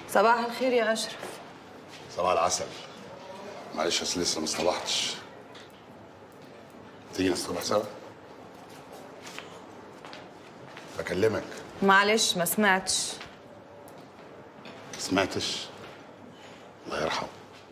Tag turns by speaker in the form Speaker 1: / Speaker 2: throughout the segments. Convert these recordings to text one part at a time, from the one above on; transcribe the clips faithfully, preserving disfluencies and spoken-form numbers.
Speaker 1: صباح الخير يا أشرف.
Speaker 2: صباح العسل. معلش اصل لسه ما اصطبحتش. تيجي نصطبح سوا؟ بكلمك.
Speaker 1: معلش ما سمعتش.
Speaker 2: ما سمعتش؟ الله يرحمه.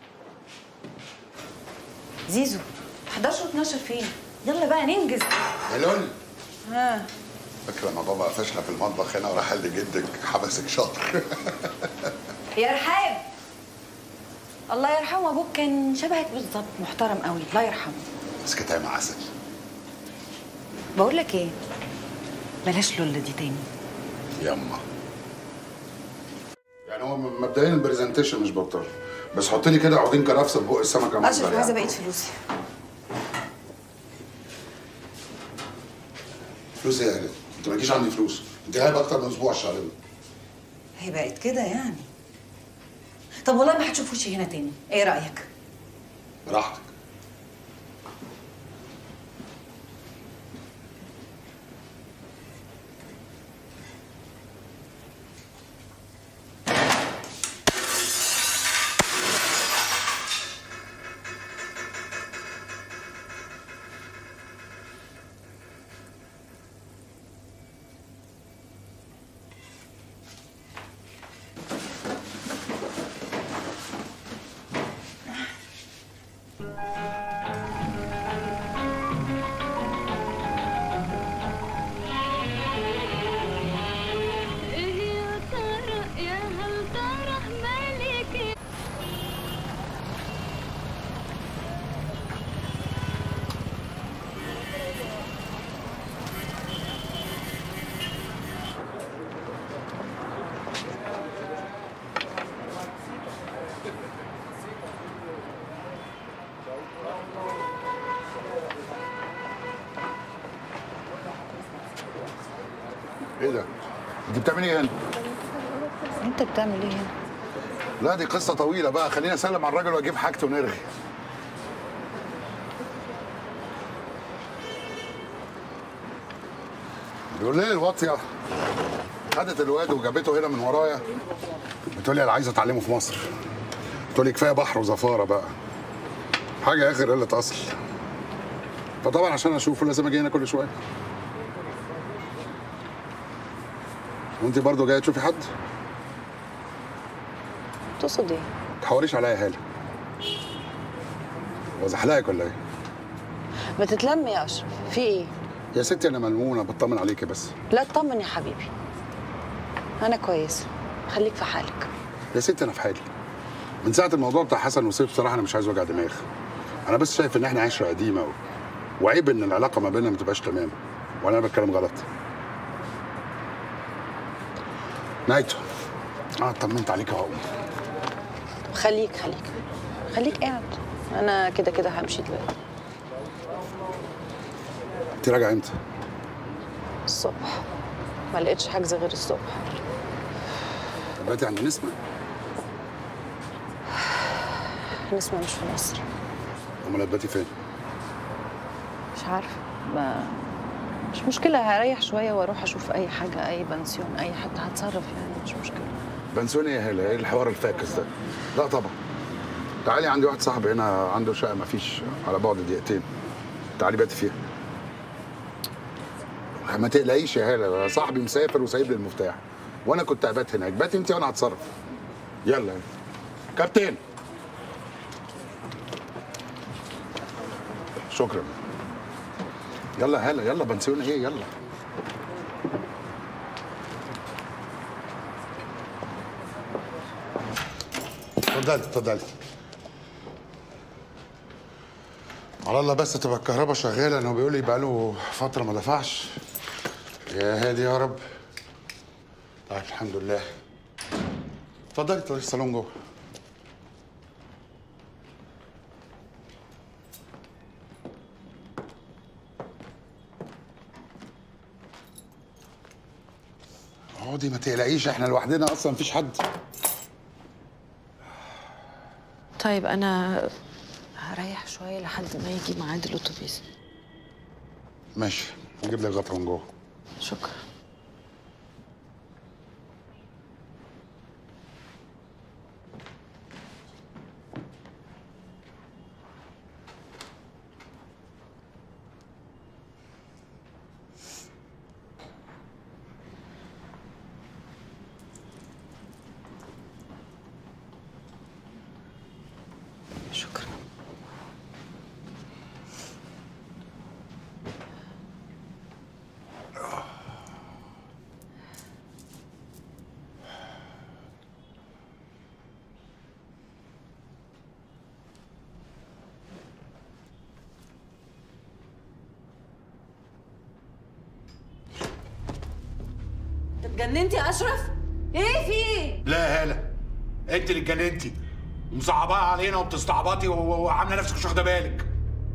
Speaker 1: زيزو حداشر واتناشر فين؟ يلا بقى ننجز.
Speaker 2: يا لولي.
Speaker 1: ها
Speaker 2: فاكره لما بابا قفشنا في المطبخ هنا وراح قال لجدك حبسك شاطر.
Speaker 1: يا رحاب، الله يرحمه، ابوك كان شبهك بالظبط، محترم قوي، الله يرحمه.
Speaker 2: بس كانت ايام عسل.
Speaker 1: بقول لك ايه، بلاش لولا دي تاني.
Speaker 2: يما يعني هو مبدئيا البرزنتيشن مش بطال، بس حط لي كده عودين كرفس في بق السمكه مع
Speaker 1: اشرف عايزه بقيه فلوسي.
Speaker 2: فلوس ايه يا هلا؟ انت مالكيش عندي فلوس، انت غايب اكتر من اسبوع الشهر ده.
Speaker 1: هي بقت كده يعني؟ طب والله ما هتشوف وشي هنا تاني، ايه رايك؟
Speaker 2: براحتك. ايه ده؟ انت بتعملي ايه هنا؟
Speaker 1: انت بتعمل ايه هنا؟
Speaker 2: لا دي قصه طويله بقى، خليني اسلم على الراجل واجيب حاجته ونرغي. بيقول لي الواطيه خدت الواد وجابته هنا من ورايا، بتقول لي انا عايزه اتعلمه في مصر. بتقول لي كفايه بحر وزفاره بقى، حاجه اخر قله اصل. فطبعا عشان اشوفه لازم اجي هنا كل شويه. وانت برضه جايه تشوفي حد؟
Speaker 1: تقصد ايه؟
Speaker 2: ما تحوريش عليا يا هاله. هو زحلقك ولا ايه؟
Speaker 1: ما تتلم يا اشرف، في ايه؟
Speaker 2: يا ستي انا ملمونه بطمن عليكي بس.
Speaker 1: لا اطمن يا حبيبي، انا كويسه، خليك في حالك.
Speaker 2: يا ستي انا في حالي. من ساعه الموضوع بتاع حسن وسيف بصراحه انا مش عايز وجع دماغ. انا بس شايف ان احنا عشره قديمه و... وعيب ان العلاقه ما بيننا ما تبقاش تمام، ولا انا بتكلم غلط؟ نايتو اه اطمنت عليك اهو.
Speaker 1: خليك خليك خليك قاعد، انا كده كده همشي دلوقتي.
Speaker 2: انت راجعه امتى؟
Speaker 1: الصبح، ما لقيتش حجز غير الصبح.
Speaker 2: دلوقتي عند نسمه.
Speaker 1: نسمة مش في مصر.
Speaker 2: امال هتباتي فين؟
Speaker 1: مش عارفه، ما مش مشكله، هريح شويه واروح اشوف اي حاجه، اي بنسيون، اي حته هتصرف يعني، مش مشكله.
Speaker 2: بنسيون ايه يا هلا؟ ايه الحوار الفاكس ده؟ لا طبعا. تعالي عندي واحد صاحبي هنا عنده شقه ما فيش على بعد دقيقتين، تعالي باتي فيها. ما تقلقيش يا هلا، صاحبي مسافر وسايب لي المفتاح، وانا كنت هبات هناك. باتي انت وانا هتصرف. يلا يا كابتن. شكرا. يلا هلا يلا، بنسيون ايه؟ يلا. اتفضلي اتفضلي. على الله بس تبقى الكهرباء شغاله، انه بيقول لي بقى له فتره ما دفعش. يا هادي يا رب. طيب الحمد لله. اتفضلي اتفضلي الصالون جوه. اقعدي ما تقلقيش، احنا لوحدنا اصلا مفيش حد.
Speaker 1: طيب انا هريح شويه لحد ما يجي ميعاد الاتوبيس.
Speaker 2: ماشي، نجيب لك غطا من جوه.
Speaker 1: شكرا.
Speaker 3: جننتي يا اشرف؟ ايه في ايه؟
Speaker 4: لا يا هاله، انت اللي اتجننتي مصعباها علينا وبتستعبطي وعامله نفسك مش واخده بالك.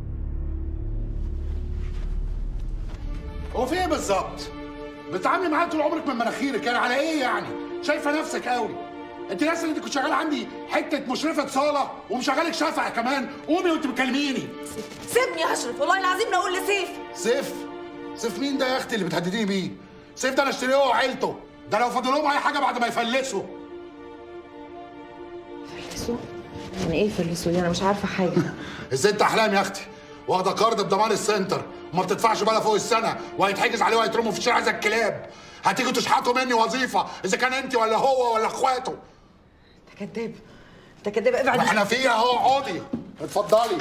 Speaker 2: هو في ايه بالظبط؟ بتتعاملي معايا طول عمرك من مناخيرك، يعني على ايه يعني؟ شايفه نفسك قوي. انت ناسي ان انت كنت شغاله عندي حته مشرفه صاله ومشغلك شفعه كمان. قومي وانت بتكلميني.
Speaker 3: سيبني يا اشرف، والله العظيم لا اقول لسيف.
Speaker 2: سيف؟ سيف مين ده يا اختي اللي بتهدديني بيه؟ سيف ده انا اشتريه هو وعيلته، ده لو فاضل لهم اي حاجه بعد ما يفلسوا.
Speaker 3: فلسوا؟ يعني ايه فلسوا؟ انا مش عارفه حاجه.
Speaker 2: الست احلام يا اختي واخده قرض بضمان السنتر وما بتدفعش بالها فوق السنه، وهيتحجز عليه وهيترموا في الشارع زي الكلاب. هتيجوا تشحتوا مني وظيفه اذا كان انت ولا هو ولا اخواته.
Speaker 3: انت كداب، انت كداب. ابعد.
Speaker 2: احنا فيها اهو، اقعدي اتفضلي.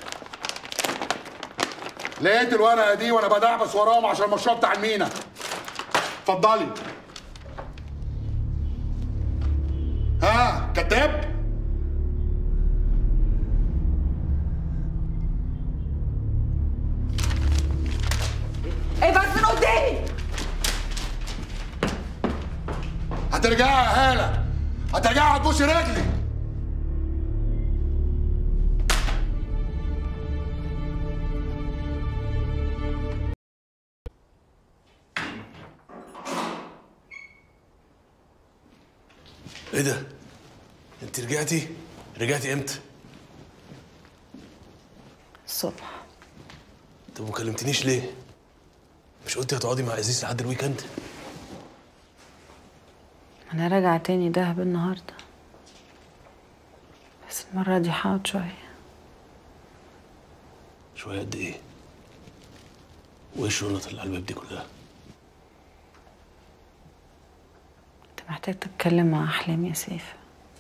Speaker 2: لقيت الورقه دي وانا بدعبس وراهم عشان المشروع بتاع المينا. اتفضلي. ها كداب؟
Speaker 3: ابعد من قدامي.
Speaker 2: هترجعي يا هاله، هترجعي هتبوسي رجلي.
Speaker 5: ايه ده؟ انت رجعتي؟ رجعتي امتى؟
Speaker 1: الصبح.
Speaker 5: طب ما كلمتنيش ليه؟ مش قلتي هتقعدي مع عزيز لحد الويكند؟
Speaker 1: انا راجعه تاني دهب النهارده، بس المره دي هقعد شويه.
Speaker 5: شويه قد ايه؟ وايه الشنط اللي على الباب دي كلها؟
Speaker 1: انت محتاج تتكلم مع احلام يا سيف.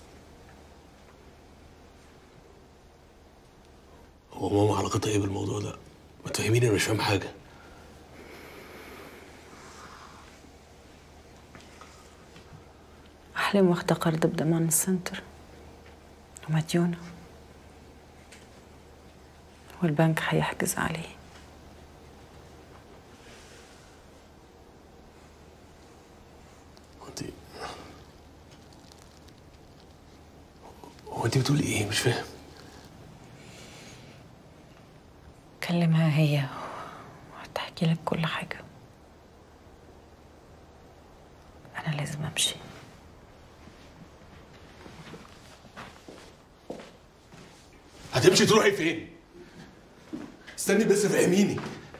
Speaker 5: هو ماما علاقتها ايه بالموضوع ده؟ ما تفهميني، انا مش فاهم حاجه.
Speaker 1: أحلام واخدة قرض بضمان السنتر ومديونة، والبنك هيحجز عليه.
Speaker 5: هو انت هو انت بتقولي ايه؟ مش فاهم.
Speaker 1: كلمها هي وهتحكي لك كل حاجة. أنا لازم أمشي.
Speaker 5: هتمشي تروحي فين؟ استني بس فهميني.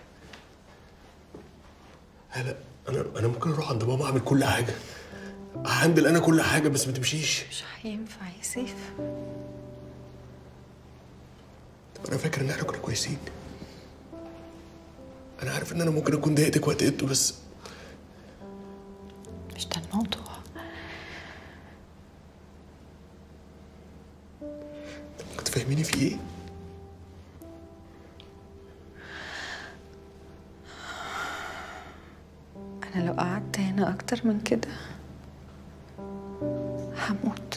Speaker 5: لا انا انا ممكن اروح عند ماما اعمل كل حاجه، هندل انا كل حاجه، بس ما تمشيش.
Speaker 1: مش هينفع يا سيف.
Speaker 5: طب انا فاكر ان احنا كنا كويسين. انا عارف ان انا ممكن اكون ضايقتك وقت انتوا، بس
Speaker 1: مش ده الموضوع.
Speaker 5: ممكن تفهميني في ايه؟
Speaker 1: أنا لو قعدت هنا أكتر من كده هموت.